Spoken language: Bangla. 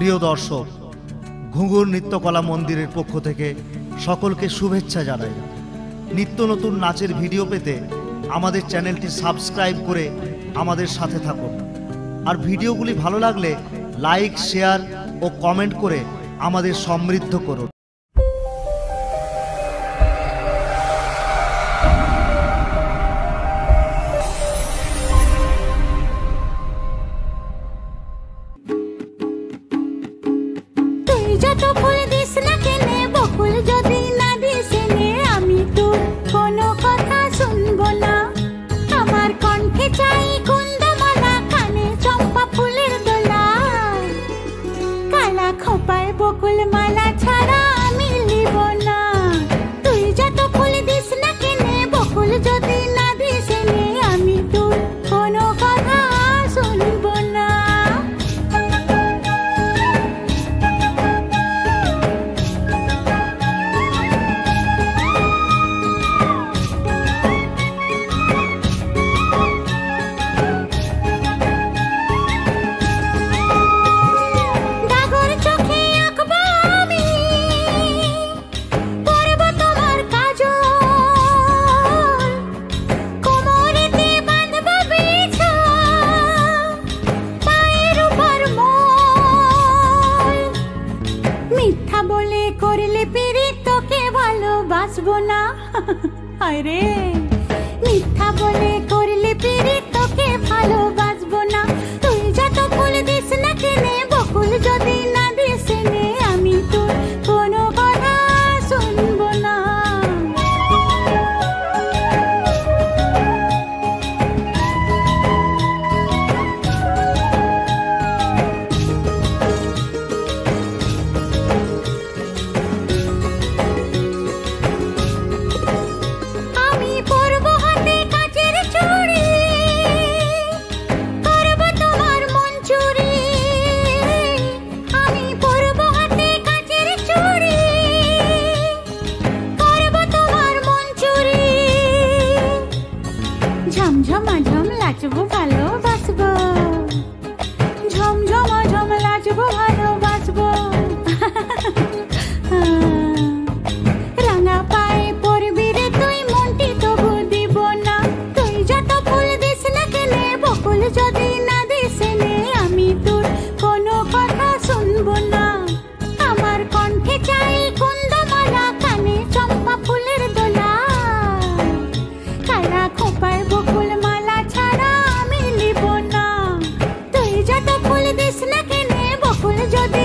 প্রিয় দর্শক, ঘুঙুর নৃত্যকলা মন্দিরের পক্ষ থেকে সকলকে শুভেচ্ছা জানাই। নিত্য নতুন নাচের ভিডিও পেতে আমাদের চ্যানেলটি সাবস্ক্রাইব করে আমাদের সাথে থাকুন। আর ভিডিওগুলি ভালো লাগলে লাইক, শেয়ার ও কমেন্ট করে আমাদের সমৃদ্ধ করুন। যত ফুল দিস না কেনে, বকুল যদি না দিস এনে, আমি তোর কোনো কথা শুনবো না। আমার কণ্ঠে চাই কুন্দমালা, কানে চম্পা ফুলের দোলা, কালা খোপায় বকুল মালা ছাড়া আমি লিব না। তুই যত ফুল দিস না কেনে, বকুল যদি না দিস এনে, আমি তোর কোনো কথা শুনবো না। আরে মিথ্যা বলে করলে পিরিত, তোকে ভালোবাসবো না। তুই যত ফুল দিস না কেনে, বকুল যদি না দিস এনে, আমি তোর কোনো কথা শুনবো না। ঝমঝমাঝম লাচবো ভালোবাসবো, ঝমঝমাঝম লাচবো ভালোবাসবো। রাঙা পায়ে পড়বি রে তুই, মনটি তবু দিব না। তুই যত ফুল দিস না কেনে, বকুল যদি না দিস এনে, আমি তোর কোনো কথা শুনবো না। আমার কণ্ঠে চাই কুন্দমালা, কানে চম্পা ফুলের দোলা, কালা খোপায় বকুল মালা ছাড়া আমি লিব না। তুই যত ফুল দিস না কেনে, বকুল যদি